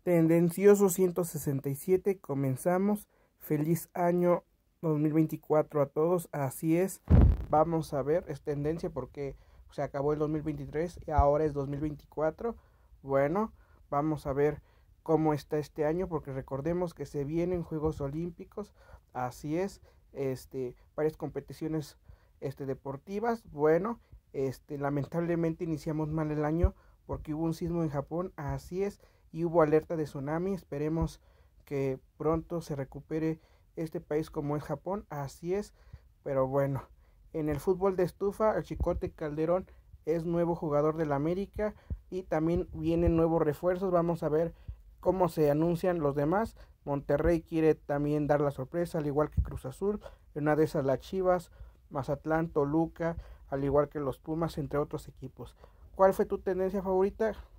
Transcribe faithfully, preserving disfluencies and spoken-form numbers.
Tendencioso ciento sesenta y siete, comenzamos. Feliz año dos mil veinticuatro a todos. Así es, vamos a ver, es tendencia porque se acabó el dos mil veintitrés y ahora es dos mil veinticuatro. Bueno, vamos a ver cómo está este año porque recordemos que se vienen Juegos Olímpicos. Así es, este, varias competiciones este, deportivas. Bueno, este, lamentablemente iniciamos mal el año porque hubo un sismo en Japón. Así es, y hubo alerta de tsunami. Esperemos que pronto se recupere este país como es Japón, así es. Pero bueno, en el fútbol de estufa, el Chicote Calderón es nuevo jugador del América y también vienen nuevos refuerzos. Vamos a ver cómo se anuncian los demás. Monterrey quiere también dar la sorpresa, al igual que Cruz Azul. En una de esas las Chivas, Mazatlán, Toluca, al igual que los Pumas, entre otros equipos. ¿Cuál fue tu tendencia favorita?